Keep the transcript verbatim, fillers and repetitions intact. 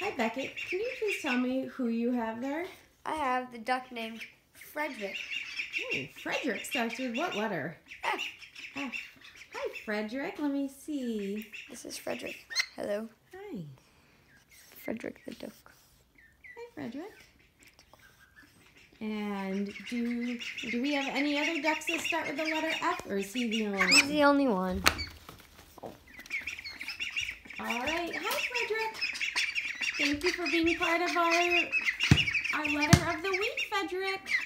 Hi, Beckett. Can you please tell me who you have there? I have the duck named Frederick. Oh, Frederick starts with what letter? F. F. Hi, Frederick. Let me see. This is Frederick. Hello. Hi. Frederick the duck. Hi, Frederick. And do do we have any other ducks that start with the letter F, or is he the only one? He's the only one. All right. Hi, Frederick. Thank you for being part of our our letter of the week, Frederick.